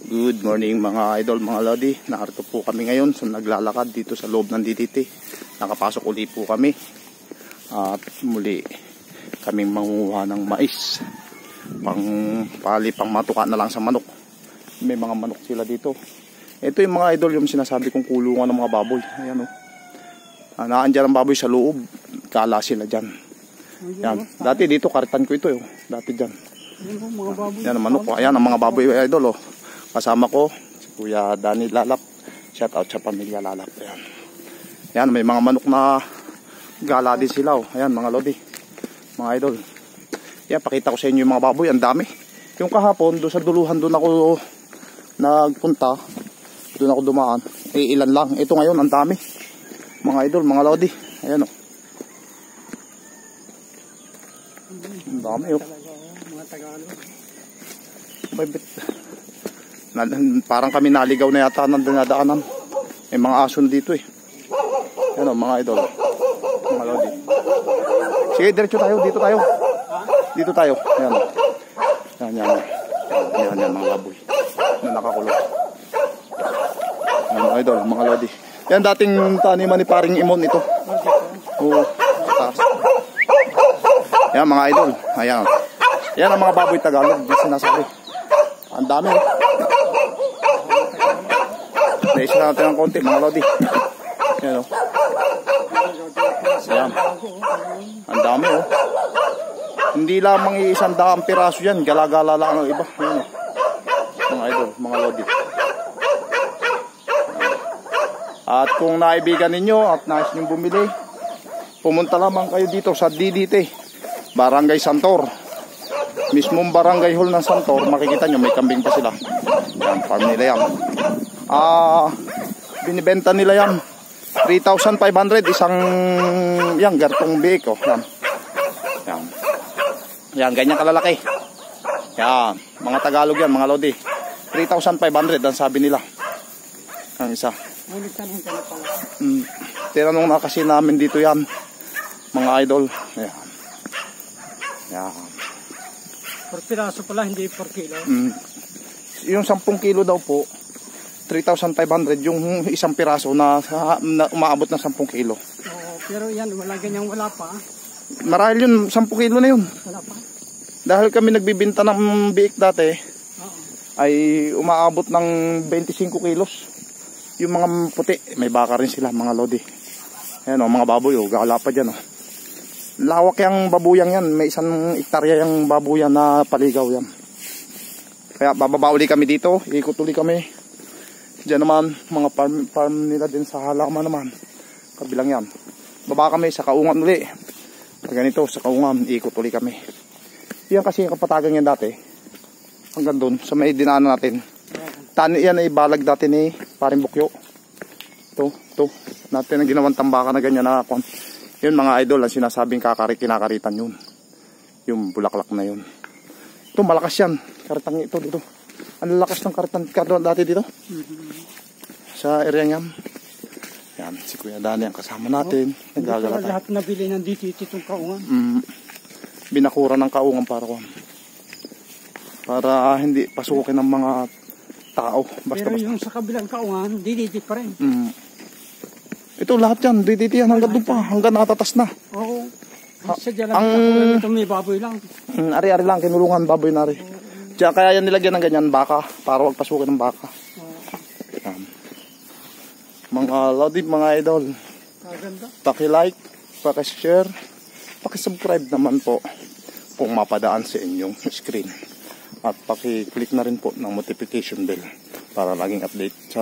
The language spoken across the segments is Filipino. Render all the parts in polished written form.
Good morning mga idol, mga lodi. Nakarito po kami ngayon sa naglalakad dito sa loob ng DDT. Nakapasok uli po kami. At muli kaming manguha ng mais. Pang matuka na lang sa manok. May mga manok sila dito. Ito yung mga idol, yung sinasabi kong kulungan ng mga baboy. Ayan o. Naandyan ang baboy sa loob. Kala sila dyan. Yan. Dati dito, karitan ko ito. Dati dyan. Yan ang manok. Ayan ang mga baboy idol o. Kasama ko si Kuya Danny Lalap. Shout out sa pamilya Lalap. Ayan. Ayan, may mga manok na gala din sila. Ayan mga lodi, mga idol. Ayan, pakita ko sa inyo yung mga baboy. Ang dami. Yung kahapon, doon sa duluhan, doon ako nagpunta. Doon ako dumaan. Ilan lang. Ito ngayon, ang dami. Mga idol, mga lodi. Ayan o. Ang dami o. Mga Tagalog. May bit. Parang kami naligaw na yata ng dinadaanan. May mga aso dito eh. Yan o, mga idol, mga lodi. Sige, diretso tayo. Dito tayo. Dito tayo. Yan. Yan mga baboy na nakakulong. Yan mga idol, mga lodi. Yan dating taniman ni paring Imon ito. Oo, taas. Yan mga idol. Ayan. Yan ang mga baboy Tagalog. Di sinasabi. Ang dami eh. Naisa natin ng konti mga lodi. Yan o. Ayan. Ang dami o. Hindi lamang isang daang piraso yan. Gala-gala lang ang iba. Ayan o. Mga idol, mga lodi. At kung naibigan ninyo at nais nyo bumili, pumunta lamang kayo dito sa DDT, Barangay Santor. Mismong barangay hall ng Santor. Makikita nyo may kambing pa sila. Yan, farm nila yan. Binibenta nila yan 3,500 isang yan, gartong biik oh. Yan, ganyan kalalaki. Yan, mga Tagalog yan, mga lodi. 3,500 ang sabi nila ang isa. Tinanong na kasi namin dito yan, mga idol. Yan. Per piraso pala, hindi per kilo. Yung 10 kilo daw po 3,500 yung isang piraso na umaabot ng 10 kilo. Pero yan, wala ganyang wala pa. Marahil yun, 10 kilo na yun. Wala pa. Dahil kami nagbibinta ng biik dati, ay umaabot ng 25 kilos. Yung mga puti, may baka rin sila, mga lodi. Ayan o, mga baboy o, gala pa dyan o. Lawak yung babuyang yan, may isang hektarya yung babuyan na paligaw yan. Kaya bababa uli kami dito, ikot uli kami. Diyan naman, mga farm nila din sa halaman naman. Kabilang yan. Baba kami sa Kaungan uli. Ganito, sa Kaungan, ikot uli kami. Yan kasi yung kapatagan yan dati. Hanggang doon, sa may dinaanan natin. Tani yan ay balag dati ni paring Bukyo. Ito. Natin ang ginawang tambaka na ganyan na kon. Yun mga idol, ang sinasabing kinakaritan yun. Yung bulaklak na yun. Ito, malakas yan. Karitang ito dito. Ang lakas ng karitan dati dito. Sa area yan. Yan, si Kuya Danny ang kasama natin. Nagagala tayo. Lahat nabili ng DDT itong Kaungan. Binakura ng Kaungan para hindi pasukin ng mga tao. Basta. Pero yung sa kabilang Kaungan, DDT pa rin. Ito lahat yan, DDT yan hanggang doon pa. Hanggang natatas na. Oo. Sadya lang ito may baboy lang. Ari-ari lang, kinulungan baboy na rin. Kaya yan nilagyan ng ganyan, baka, para wag pasukin ng baka. Mga lodi, mga idol, paki-like, paki-share, paki-subscribe naman po kung mapadaan sa inyong screen. At paki-click na rin po ng notification bell para laging update sa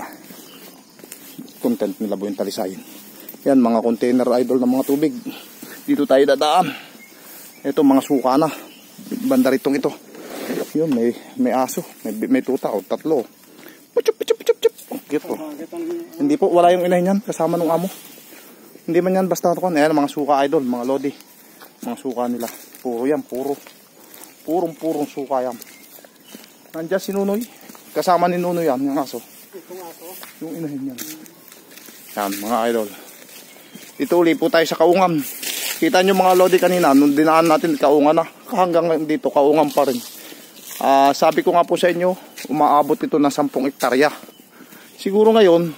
content nila Buong Talisayin. Yan, mga container idol ng mga tubig. Dito tayo dadaan. Ito, mga suka na. Banda ritong ito. Yun, may aso, may tuta o tatlo. Puchup. Cute po. Hindi po, wala yung inahin yan kasama ng amo. Hindi man yan basta ito. Ayan, mga suka idol, mga lodi. Mga suka nila. Puro yan, purong suka yan. Nandiyan si Nunoy. Kasama ni Nunoy yan, yung aso. Itong aso? Yung inahin yan. Yan, mga idol. Ito uli po tayo sa Kaungan. Kita nyo mga lodi kanina, nung dinaan natin Kaungan na. Hanggang dito, Kaungan pa rin. Sabi ko nga po sa inyo, umaabot ito na 10 hektarya. Siguro ngayon,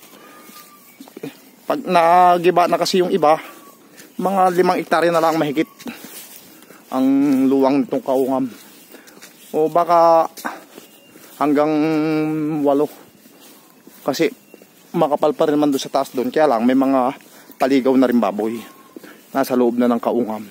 pag nagiba na kasi yung iba, mga 5 hektarya na lang mahigit ang luwang nitong kaungam. O baka hanggang 8. Kasi makapal pa rin naman doon sa taas doon. Kaya lang may mga paligaw na rin baboy. Nasa loob na ng kaungam.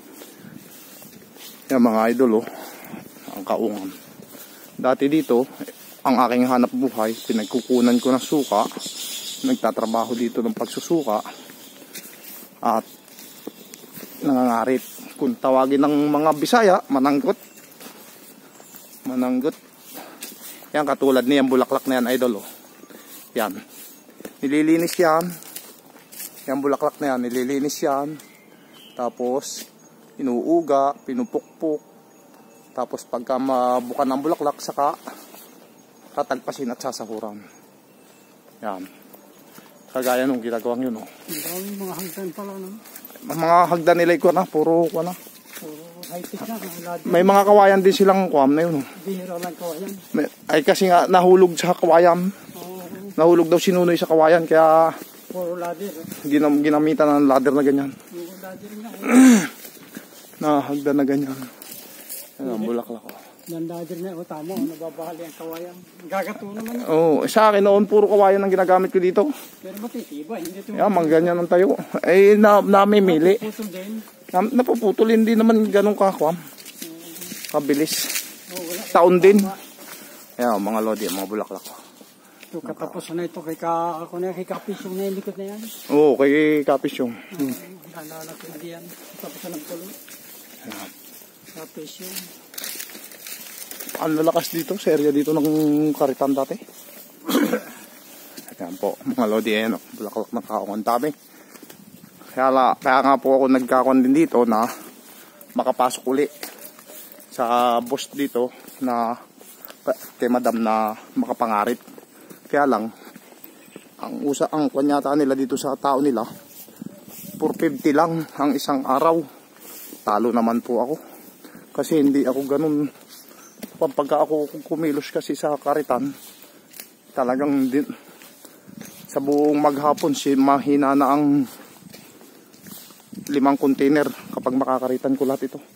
Yan mga idol, ang kaungam. Dati dito, ang aking hanap buhay, pinagkukunan ko ng suka. Nagtatrabaho dito ng pagsusuka. At nangangarit. Kung tawagin ng mga Bisaya, mananggot. Mananggot. Yan, katulad niyan, bulaklak na yan, idol. Yan. Nililinis yan. Yan, bulaklak na yan, nililinis yan. Tapos, inuuga, pinupukpuk. Tapos, pagka mabukan ng bulaklak, saka tatagpasin at sasahuran. Yan. Kagaya nung ginagawang yun. Maraming mga hagdan pala, no? Mga hagdan nila ko na, puro ko na. Puro high-tech na. May mga kawayan din silang kuwam na yun. Bihira lang kawayan. Ay kasi nga nahulog sa kawayan. Nahulog daw si Nunoy sa kawayan kaya Puro ladder. Ginamitan ng ladder na ganyan. Puro ladder nga. Nahagdan na ganyan. Ayan ang bulaklak ko. Yan ladder na. O tama, nababahali ang kawayan. Gagato naman. Sa akin noon puro kawayan ang ginagamit ko dito. Pero matitiba. Hindi ito. Yan, mga ganyan ang tayo. Ay namimili. Napuputol din. Napuputol, hindi naman ganun kakwam. Kabilis. Wala. Taon din. Ayan, mga lodi, mga bulaklak ko. Ito, katapos na ito. Kay Kapisyong na yung likod na yan. Oo, kay Kapisyong. Alala ko hindi yan. Tapos na ng pulo. Kapisyong. Ang lalakas dito, sa area dito ng Karitan dati. Ayan po, mga lodi, ayan, bulaklak ng kaong ang dami. Kaya nga po ako nagkakon din dito na makapasok uli sa boss dito na kay madam na makapangarit. Kaya lang, ang kunyata nila dito sa tao nila, 450 lang ang isang araw. Talo naman po ako. Kasi hindi ako ganun. Pagka ako kumilos kasi sa Karitan, talagang din, sa buong maghapon, mahina na ang 5 container kapag makakaritan ko lahat ito.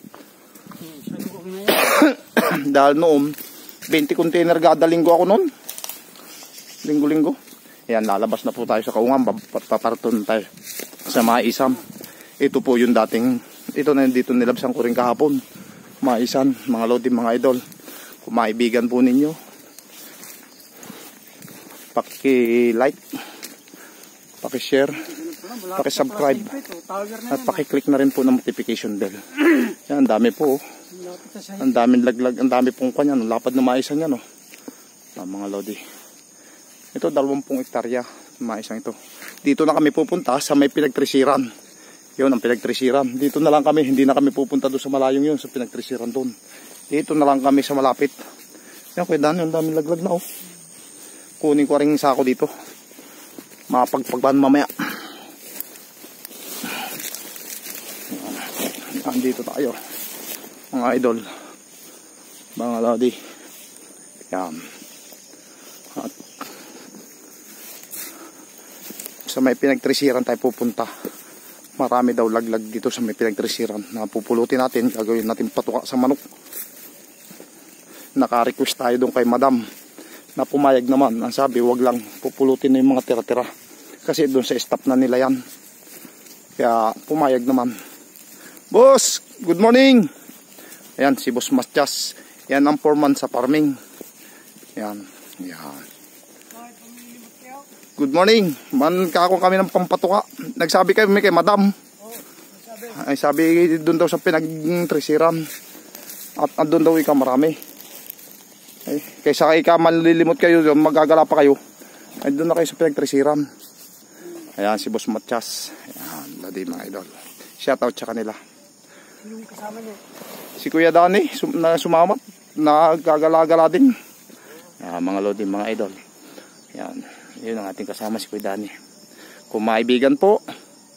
Dahil noon 20 container kada linggo ako noon. Linggo-linggo. Ayan, lalabas na po tayo sa kaungam. Paparton tayo sa Maisan. Ito po yung dating, ito na yung dito nilabsan ko rin kahapon. Maisan, mga lodi, mga idol. Kung maibigan po ninyo, paki-like, paki-share, paki-subscribe, at paki-click na rin po ng notification bell. Yan, ang dami po. Ang daming laglag, ang dami pong kanya. Lapad na Maisan yan, mga lodi. Ito, 20 hektarya, Maisan ito. Dito na kami pupunta sa may pinagtrisiran. Yun, ang pinagtrisiran. Dito na lang kami, hindi na kami pupunta doon sa malayong yun, sa pinagtrisiran doon. Dito na lang kami sa malapit. Yan, kuya Dan, yung daming laglag na, Kunin ko rin sako dito. Mapagpagban mamaya. Andito tayo, mga idol, mga lodi. Yan. At sa may pinagtrisiran tayo pupunta. Marami daw laglag dito sa may pinagtrisiran na pupulutin natin. Gagawin natin patuka sa manok. Naka-request tayo doon kay madam na pumayag naman. Ang sabi, wag lang pupulutin na yung mga tira-tira kasi doon sa staff na nila yan. Kaya pumayag naman. Boss, good morning. Ayan, si Boss Matyas. Yan ang foreman sa farming. Yan. Yan. Good morning. Kakong kami ng pampatuka. Nagsabi kami kay madam. Ay sabi doon daw sa pinagtrisiran. At doon daw ikaw marami. Ay, kaysa ikaw malilimot kayo, magagala pa kayo. Ay doon na kayo sa pinagtrisiran. Ayan si Boss Matyas. Ayan, lodi mga idol. Shoutout sa kanila. Yung kasama niya? Si Kuya Dani, na sumamat. Nagagala-gala din. Ayan, mga lodi mga idol. Ayan. Yun ang ating kasama, si Kuya Dani. Kung maibigan po,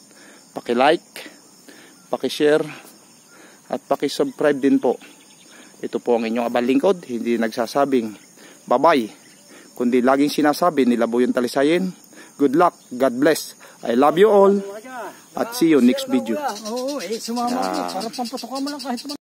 paki-like, paki-share, at paki-subscribe din po. Ito po ang inyong abang lingkod, hindi nagsasabing bye-bye, kundi laging sinasabi nila Boy yung Talisayin. Good luck, God bless, I love you all, at see you next video. Oo, sumama ko. Para pampatukan mo lang kahit